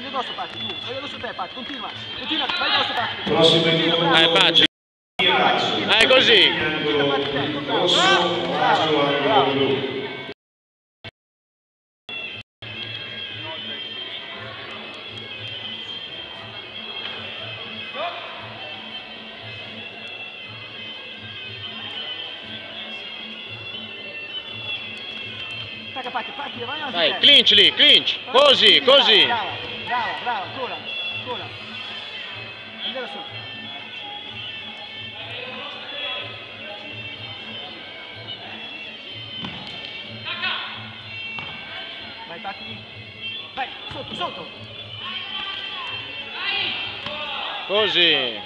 voglio addosso Patti, tu, voglio addosso te Patti, continua, vai addosso Patti. Prossimo incontro. Patti. Così. Rosso, Maggio, angolo blu. Attacca Patti, vai avanti. Dai, clinch lì, clinch. Così, così. Brava, ancora. Andiamo su. Vai Patti. Vai, sotto. Così.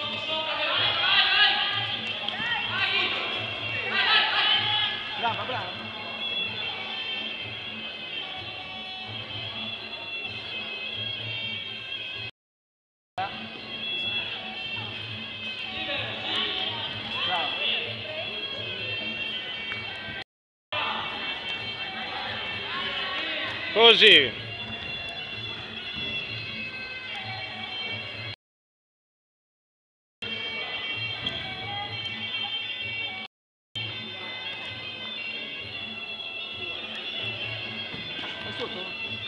Brava. Così. Vai sotto?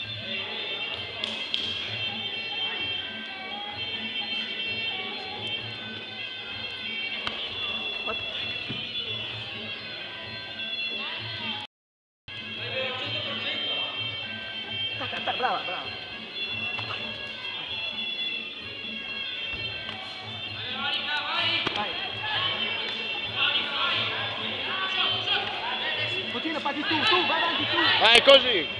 Brava. Vai. Continua Patti tu, vai avanti tu. Vai così.